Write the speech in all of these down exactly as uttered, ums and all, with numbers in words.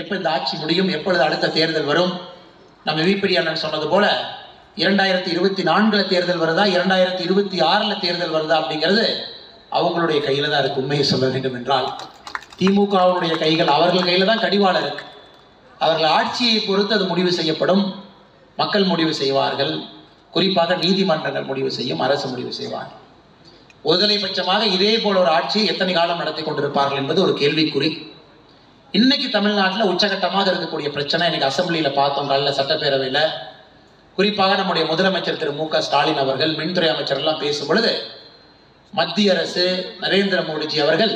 எப்போ இந்த ஆட்சி முடியும், எப்பொழுது அடுத்த தேர்தல் வரும். நம்ம விபிடி அண்ணன் சொன்னது போல இரண்டாயிரத்தி இருபத்தி நான்குல தேர்தல் வருதா, இரண்டாயிரத்தி இருபத்தி ஆறுல தேர்தல் வருதா அப்படிங்கிறது அவங்களுடைய கையில தான் இருக்கு. உண்மையை சொல்ல வேண்டும் என்றால் திமுகவுடைய கைகள், அவர்கள் கையில தான் கடிவாளம் இருக்கு. அவர்கள் ஆட்சியை பொறுத்து அது முடிவு செய்யப்படும். மக்கள் முடிவு செய்வார்கள், குறிப்பாக நீதிமன்றங்கள் முடிவு செய்யும், அரசு முடிவு செய்வார்கள். ஒருதலை பட்சமாக இதே போல ஒரு ஆட்சியை எத்தனை காலம் நடத்தி கொண்டிருப்பார்கள் என்பது ஒரு கேள்விக்குறி. இன்னைக்கு தமிழ்நாட்டில் உச்சகட்டமாக இருக்கக்கூடிய பிரச்சனை, இன்னைக்கு அசம்பிளியில பார்த்தோம், காலைல சட்டப்பேரவையில் குறிப்பாக நம்முடைய முதலமைச்சர் திரு மு க ஸ்டாலின் அவர்கள், மின்துறை அமைச்சர் எல்லாம் பேசும் பொழுது மத்திய அரசு நரேந்திர மோடிஜி அவர்கள்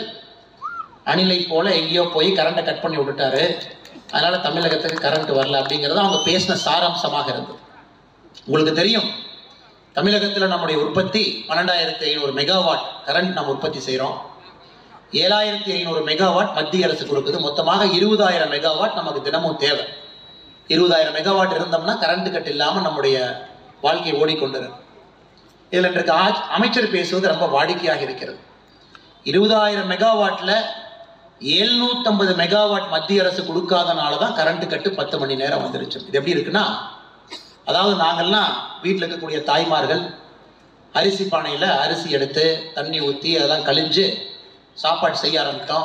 அணிலை போல எங்கேயோ போய் கரண்டை கட் பண்ணி விட்டுட்டாரு, அதனால தமிழகத்துக்கு கரண்ட் வரல அப்படிங்கிறது அவங்க பேசின சாராம்சமாக இருந்தது. உங்களுக்கு தெரியும், தமிழகத்தில் நம்முடைய உற்பத்தி பன்னெண்டாயிரத்தி ஐநூறு மெகாவாட் கரண்ட் நம்ம உற்பத்தி செய்கிறோம். ஏழாயிரத்தி ஐநூறு மெகாவாட் மத்திய அரசு கொடுக்குது. மொத்தமாக இருபதாயிரம் மெகாவாட் நமக்கு தினமும் தேவை. இருபதாயிரம் மெகாவாட் இருந்தோம்னா கரண்ட் கட் இல்லாமல் நம்முடைய வாழ்க்கை ஓடிக்கொண்டிருக்கும். இதில் இன்றைக்கு அமைச்சர் பேசுவது ரொம்ப வாடிக்கையாக இருக்கிறது. இருபதாயிரம் மெகாவாட்ல எழுநூத்தி ஐம்பது மெகாவாட் மத்திய அரசு கொடுக்காதனால தான் கரண்ட் கட்டு பத்து மணி நேரம் வந்துருச்சு. இது எப்படி இருக்குன்னா, அதாவது நாங்கள்லாம் வீட்டில் இருக்கக்கூடிய தாய்மார்கள் அரிசி பானையில் அரிசி எடுத்து தண்ணி ஊற்றி அதெல்லாம் கழிஞ்சு சாப்பாடு செய்ய ஆரம்பித்தோம்.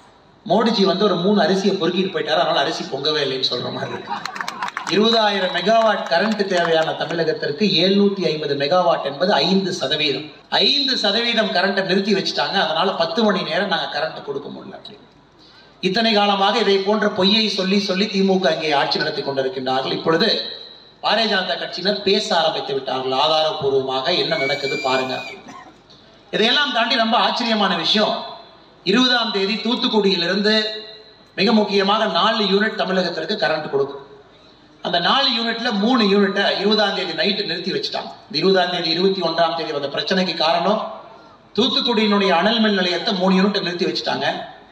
மோடிஜி வந்து ஒரு மூணு அரிசியை பொறுக்கிட்டு போயிட்டாரு, அதனால அரிசி பொங்கவே இல்லைன்னு சொல்ற மாதிரி இருக்கு. இருபதாயிரம் மெகாவாட் கரண்ட் தேவையான தமிழகத்திற்கு எழுநூத்தி ஐம்பது மெகாவாட் என்பது ஐந்து சதவீதம். ஐந்து சதவீதம் கரண்ட்டை நிறுத்தி வச்சுட்டாங்க. அதனால பத்து மணி நேரம் நாங்கள் கரண்ட் கொடுக்க முடியல. அப்படி இத்தனை காலமாக இதை போன்ற பொய்யை சொல்லி சொல்லி திமுக இங்கே ஆட்சி நடத்தி கொண்டிருக்கின்றார்கள். இப்பொழுது பாரதிய ஜனதா கட்சியினர் பேச ஆரம்பித்து விட்டார்கள். ஆதாரபூர்வமாக என்ன நடக்குது பாருங்க. இதையெல்லாம் தாண்டி ரொம்ப ஆச்சரியமான விஷயம், இருபதாம் தேதி தூத்துக்குடியிலிருந்து மிக முக்கியமாக நாலு யூனிட் தமிழகத்திற்கு கரண்ட் கொடுக்கும். அந்த நாலு யூனிட்ல மூணு யூனிட்டை இருபதாம் தேதி நைட்டு நிறுத்தி வச்சுட்டாங்க. இந்த இருபதாம் தேதி இருபத்தி ஒன்றாம் தேதி வந்த பிரச்சனைக்கு காரணம், தூத்துக்குடியினுடைய அனல் மின் நிலையத்தை மூணு யூனிட்டை நிறுத்தி வச்சுட்டாங்க.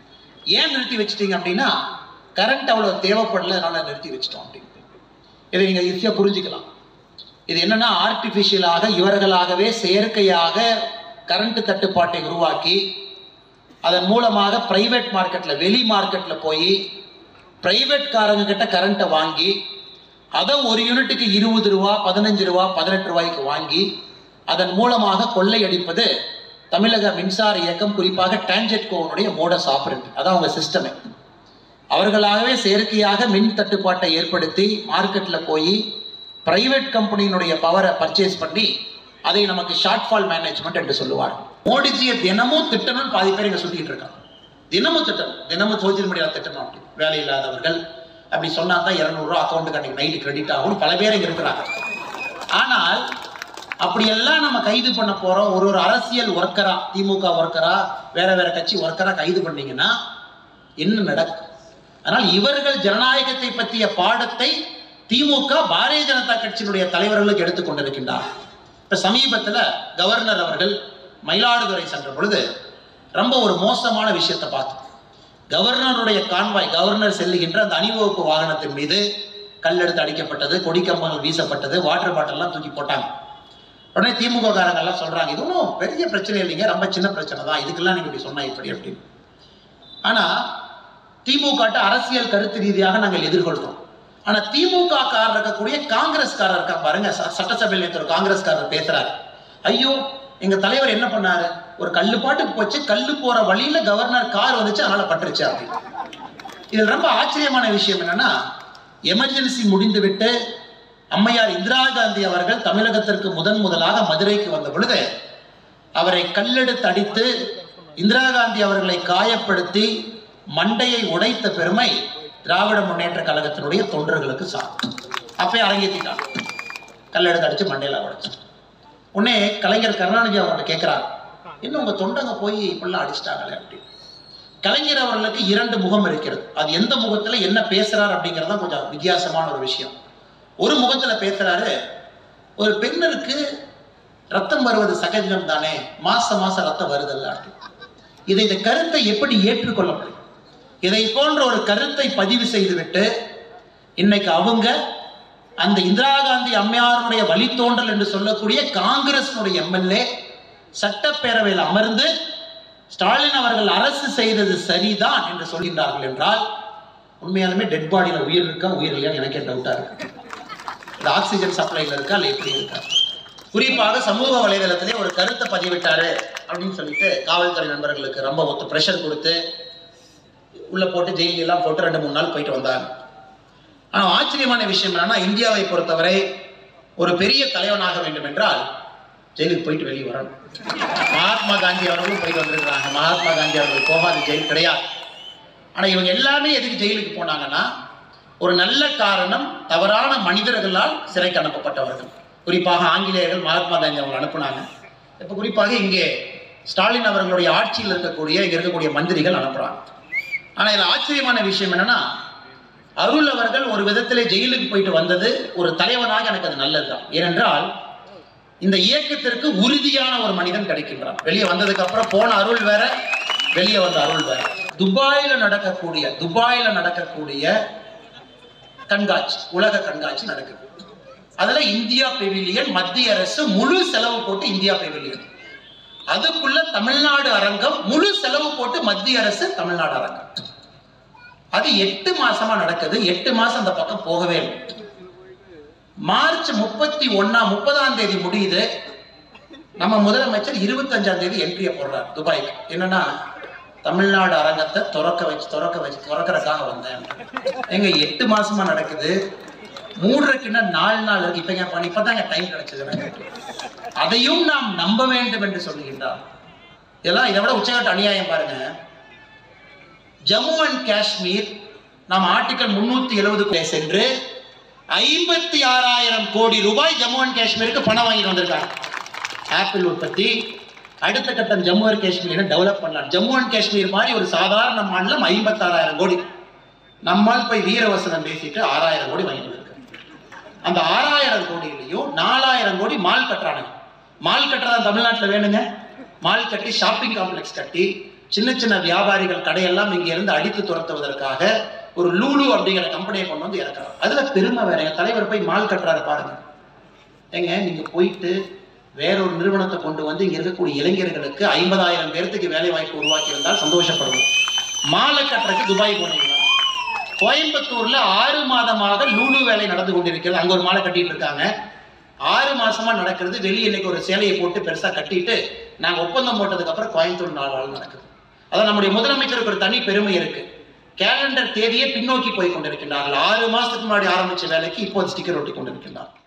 ஏன் நிறுத்தி வச்சுட்டீங்க அப்படின்னா, கரண்ட் அவ்வளவு தேவைப்படல, அதனால நிறுத்தி வச்சுட்டோம் அப்படின்னு. இதை நீங்க ஈஸியா புரிஞ்சுக்கலாம். இது என்னன்னா, ஆர்டிபிஷியலாக இவர்களாகவே செயற்கையாக கரண்ட் தட்டுப்பாட்டை உருவாக்கி அதன் மூலமாக பிரைவேட் மார்க்கெட்ல, வெளி மார்க்கெட்ல போய் பிரைவேட் காரங்க கிட்ட கரண்ட்டை வாங்கி அதை ஒரு யூனிட்டுக்கு இருபது ரூபா, பதினஞ்சு ரூபா, பதினெட்டு ரூபாய்க்கு வாங்கி அதன் மூலமாக கொள்ளையடிப்பது தமிழக மின்சார இயக்கம், குறிப்பாக டான்ஜெட்கோனுடைய மோடஸ் ஆபரேண்டி. அதான் அவங்க சிஸ்டமே. அவர்களாகவே செயற்கையாக மின் தட்டுப்பாட்டை ஏற்படுத்தி மார்க்கெட்ல போய் பிரைவேட் கம்பெனியினுடைய பவரை பர்ச்சேஸ் பண்ணி அதை நமக்கு ஷார்ட் ஃபால் மேனேஜ்மெண்ட் என்று சொல்லுவார். மோடிஜியை தினமும் திட்டணும் பாதி பேர் இங்க சுத்திட்டு இருக்காங்க. தினமும் திட்டணும், தினமும் சோசியல் மீடியா திட்டணும். அப்படி வேலை இல்லாதவர்கள் அப்படி சொன்னா தான் இருநூறு ரூபா அக்கௌண்ட்டுக்கு அன்னைக்கு நைட்டு கிரெடிட் ஆகும் பல பேர் இங்க இருக்கிறாங்க. ஆனால் அப்படியெல்லாம் நம்ம கைது பண்ண போறோம். ஒரு ஒரு அரசியல் ஒர்க்கரா, திமுக ஒர்க்கரா, வேற வேற கட்சி ஒர்க்கரா கைது பண்ணீங்கன்னா என்ன நடக்கும்? ஆனால் இவர்கள் ஜனநாயகத்தை பற்றிய பாடத்தை திமுக பாரதிய ஜனதா கட்சியினுடைய தலைவர்களுக்கு எடுத்துக் கொண்டிருக்கின்றார். இப்ப சமீபத்தில் கவர்னர் அவர்கள் மயிலாடுதுறை சென்ற பொழுது ரொம்ப ஒரு மோசமான விஷயத்தை பார்த்தோம். கவர்னருடைய கான்வாய், கவர்னர் செல்லுகின்ற அந்த அணிவகுப்பு வாகனத்தின் மீது கல்லெடுத்து அடிக்கப்பட்டது, கொடிக்கம்பங்கள் வீசப்பட்டது, வாட்டர் பாட்டில்லாம் தூக்கி போட்டாங்க. உடனே திமுக காரங்கெல்லாம் சொல்றாங்க, இது ஒன்றும் பெரிய பிரச்சனை இல்லைங்க, ரொம்ப சின்ன பிரச்சனை தான், இதுக்கெல்லாம் நீங்க இப்படி சொன்னா இப்படி அப்படின்னு. ஆனா திமுக அரசியல் கருத்து ரீதியாக நாங்கள் எதிர்கொள்றோம். ஆனா திமுக காரர் இருக்கக்கூடிய காங்கிரஸ்காரர் இருக்கா பாருங்க, சட்டசபையில் ஒரு காங்கிரஸ்காரர் பேசுறாரு, ஐயோ எங்க தலைவர் என்ன பண்ணாரு, ஒரு கல்லு பாட்டுக்கு போச்சு, கல்லு போற வழியில கவர்னர் கார் வந்துச்சு, அதனால பட்டுருச்சு அப்படின்னு. இதுல ரொம்ப ஆச்சரியமான விஷயம் என்னன்னா, எமர்ஜென்சி முடிந்து விட்டு அம்மையார் இந்திரா காந்தி அவர்கள் தமிழகத்திற்கு முதன் முதலாக மதுரைக்கு வந்த பொழுது அவரை கல்லெடுத்து அடித்து இந்திரா காந்தி அவர்களை காயப்படுத்தி மண்டையை உடைத்த பெருமை திராவிட முன்னேற்ற கழகத்தினுடைய தொண்டர்களுக்கு சாப்பிட்டு அப்பயே அரங்கேற்றிட்டாங்க. கல்லெடுத்து அடிச்சு மண்டையில உடைச்சு. உடனே கலைஞர் கருணாநிதி அவங்கள்ட்ட கேட்கிறார், இன்னும் உங்க தொண்டங்க போய் இப்படிலாம் அடிச்சிட்டாங்களே அப்படின்னு. கலைஞர் அவர்களுக்கு இரண்டு முகம் இருக்கிறது. அது எந்த முகத்துல என்ன பேசுறாரு அப்படிங்கிறது கொஞ்சம் வித்தியாசமான ஒரு விஷயம். ஒரு முகத்துல பேசுறாரு, ஒரு பெண்ணுக்கு ரத்தம் வருவது சகஜம் தானே, மாசம் மாசம் ரத்தம் வருதல்ல அப்படின்னு. இதை இந்த கருத்தை எப்படி ஏற்றுக்கொள்ள முடியும்? இதை போன்ற ஒரு கருத்தை பதிவு செய்துவிட்டு இன்னைக்கு அவங்க அந்த இந்திரா காந்தி அம்மையாருடைய வழித்தோன்றல் என்று சொல்லக்கூடிய காங்கிரஸ் எம்எல்ஏ சட்டப்பேரவையில் அமர்ந்து ஸ்டாலின் அவர்கள் அரசு செய்தது சரிதான் என்று சொல்கின்றார்கள் என்றால் உண்மையாலுமே டெட் பாடியில உயிர் இருக்கா உயிர் இல்லையான்னு எனக்கே டவுட்டா இருக்கு. இந்த ஆக்சிஜன் சப்ளைல இருக்கா இல்லை எப்படி இருக்கா? குறிப்பாக சமூக வலைதளத்திலே ஒரு கருத்தை பதிவிட்டாரு அப்படின்னு சொல்லிட்டு காவல்துறை நண்பர்களுக்கு ரொம்ப ஒத்து ப்ரெஷர் கொடுத்து உள்ள போட்டு ஜெயிலி எல்லாம் போட்டு ரெண்டு மூணு நாள் போயிட்டு வந்தாங்க. ஆனால் ஆச்சரியமான விஷயம் என்னன்னா, இந்தியாவை பொறுத்தவரை ஒரு பெரிய தலைவனாக வேண்டும் என்றால் ஜெயிலுக்கு போயிட்டு வெளியே வரணும். மகாத்மா காந்தி அவர்களும் போயிட்டு வந்திருக்கிறாங்க. மகாத்மா காந்தி அவர்கள் போகாத ஜெயில் கிடையாது. ஆனால் இவங்க எல்லாமே எதுக்கு ஜெயிலுக்கு போனாங்கன்னா, ஒரு நல்ல காரணம், தவறான மனிதர்களால் சிறைக்கு அனுப்பப்பட்டவர்கள். குறிப்பாக ஆங்கிலேயர்கள் மகாத்மா காந்தி அவங்க அனுப்புனாங்க. இப்போ குறிப்பாக இங்கே ஸ்டாலின் அவர்களுடைய ஆட்சியில் இருக்கக்கூடிய இங்கே இருக்கக்கூடிய மந்திரிகள் அனுப்புறாங்க. ஆனால் இதில் ஆச்சரியமான விஷயம் என்னன்னா, அருள் அவர்கள் ஒரு விதத்திலே ஜெயிலுக்கு போயிட்டு வந்தது ஒரு தலைவனாக எனக்கு அது நல்லதுதான். ஏனென்றால் இந்த இயக்கத்திற்கு உறுதியான ஒரு மனிதன் கிடைக்கின்றான். வெளியே வந்ததுக்கு அப்புறம் போன அருள் வேற, வெளியே வந்த அருள் வேற. துபாயில நடக்கக்கூடிய துபாயில நடக்கக்கூடிய கண்காட்சி, உலக கண்காட்சி நடக்குது. அதுல இந்தியா பெவிலியன் மத்திய அரசு முழு செலவு போட்டு இந்தியா பெவிலியன், அதுக்குள்ள தமிழ்நாடு அரங்கம் முழு செலவு போட்டு மத்திய அரசு தமிழ்நாடு அரங்கம். அது எட்டு மாசமா நடக்குது. எட்டு மாசம் அந்த பக்கம் போகவே இல்லை. மார்ச் முப்பத்தி ஒன்னா முப்பதாம் தேதி முடியுது. நம்ம முதலமைச்சர் இருபத்தி அஞ்சாம் தேதி என்ட்ரியை போடுறார் துபாய்க்கு. என்னன்னா, தமிழ்நாடு அரங்கத்தை திறக்க வச்சு திறக்க வச்சு திறக்கிறதுக்காக வந்தேன். எங்க எட்டு மாசமா நடக்குது, மூன்றரைக்குன்னா நாலு நாள் இருக்கு. இப்ப இப்பதாங்க டைம் கிடைச்சது. அதையும் நாம் நம்ப வேண்டும் என்று சொல்லுகின்றார். இதெல்லாம் இதை விட உச்சகட்ட அநியாயம் பாருங்க. ஜம்மு அண்ட் காஷ்மீர் நாம் ஆர்டிகல் முன்னூத்தி எழுபது சென்று ஐம்பத்தி ஆறாயிரம் கோடி ரூபாய் ஜம்மு அண்ட் காஷ்மீருக்கு பணம் வாங்கிட்டு வந்திருக்காங்க. ஆப்பிள் உற்பத்தி, அடுத்த கட்டம் ஜம்மு அண்ட் காஷ்மீர் டெவலப் பண்ணலாம். ஜம்மு அண்ட் காஷ்மீர் மாதிரி ஒரு சாதாரண மாநிலம் ஐம்பத்தி ஆறாயிரம் கோடி. நம்மால் போய் வீரவசனம் பேசிட்டு ஆறாயிரம் கோடி வாங்கிட்டு வந்திருக்காங்க. அந்த ஆறாயிரம் கோடியிலையும் நாலாயிரம் கோடி மால் கட்டுறாங்க. மால் கட்டுறதா தமிழ்நாட்டில் வேணுங்க. மால் கட்டி ஷாப்பிங் காம்ப்ளெக்ஸ் கட்டி சின்ன சின்ன வியாபாரிகள் கடையெல்லாம் இங்க இருந்து அடித்து துரத்துவதற்காக ஒரு லூலு அப்படிங்கிற கம்பெனியை கொண்டு வந்து இறக்குறாங்க. அதுல பெருமை வேற. எங்க தலைவர் போய் மால் கட்டுறாரு பாருங்க. ஏங்க, நீங்க போயிட்டு வேறொரு நிறுவனத்தை கொண்டு வந்து இங்க இருக்கக்கூடிய இளைஞர்களுக்கு ஐம்பதாயிரம் பேருக்கு வேலை வாய்ப்பு உருவாக்கி இருந்தால் சந்தோஷப்படுவோம். மாலை கட்டுறதுக்கு துபாய் போனீங்களா? கோயம்புத்தூர்ல ஆறு மாதமாக லூலு வேலை நடந்து கொண்டிருக்கிறது. அங்க ஒரு மாலை கட்டிட்டு இருக்காங்க. ஆறு மாசமா நடக்கிறது. வெளியே இன்னைக்கு ஒரு சேலையை போட்டு பெருசா கட்டிட்டு நாங்க ஒப்பந்தம் போட்டதுக்கு அப்புறம் கோயம்புத்தூர் நாலு நாள் நடக்குது. அதான் நம்முடைய முதலமைச்சருக்கு ஒரு தனி பெருமை இருக்கு. கேலண்டர் தேதியை பின்னோக்கி போய் கொண்டிருக்கின்றார்கள். ஆறு மாசத்துக்கு முன்னாடி ஆரம்பிச்ச வேலைக்கு இப்போ ஸ்டிக்கர் ஒட்டி கொண்டிருக்கின்றார்.